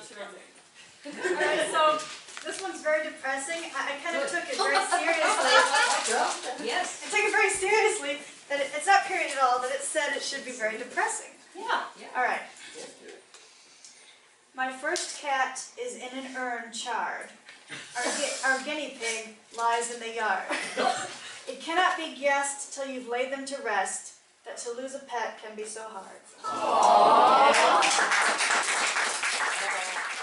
Alright, so this one's very depressing. I kind of took it very seriously. Yes. I took it very seriously that it's not period at all, that it said it should be very depressing. Yeah. Alright. My first cat is in an urn charred. Our guinea pig lies in the yard. It cannot be guessed till you've laid them to rest that to lose a pet can be so hard. Aww.